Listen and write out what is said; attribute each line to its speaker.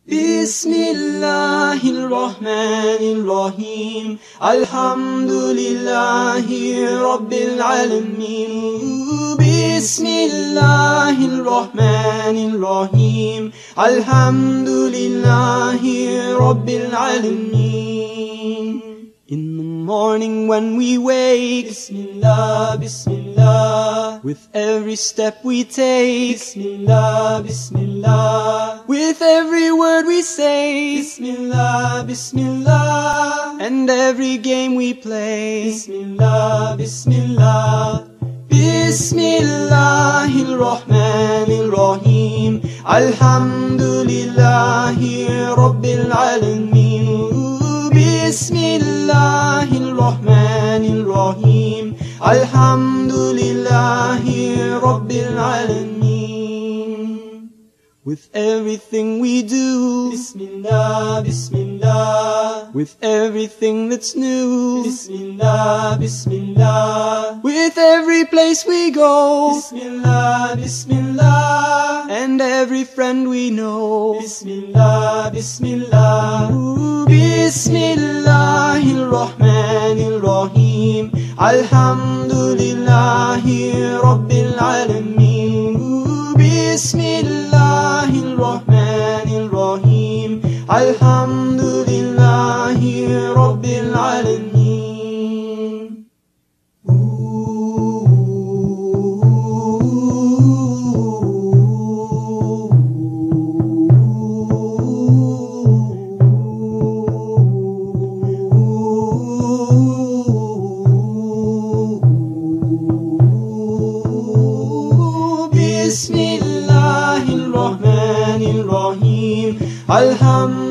Speaker 1: Bismillahirrahmanirrahim. Alhamdulillahi Rabbil Alameen. Bismillahirrahmanirrahim. Alhamdulillahi Rabbil Alameen. In the morning when we wake, Bismillah, Bismillah. With every step we take, Bismillah, Bismillah. With every word we say, Bismillah, Bismillah. And every game we play, Bismillah, Bismillah. Bismillahirrahmanirrahim. Alhamdulillahi Rabbil Alameen. Bismillahirrahmanirrahim. Alhamdulillahi Rabbil Alameen. With everything we do, Bismillah, Bismillah. With everything that's new, Bismillah, Bismillah. With every place we go, Bismillah, Bismillah. And every friend we know, Bismillah, Bismillah. Bismillahirrahmanirrahim. Alhamdulillahi Rabbil Alameen. Bismillahirrahmanirrahim. Alhamdulillahi Rabbil Alameen. Bismillahirrahmanirrahim. Alhamdulillah.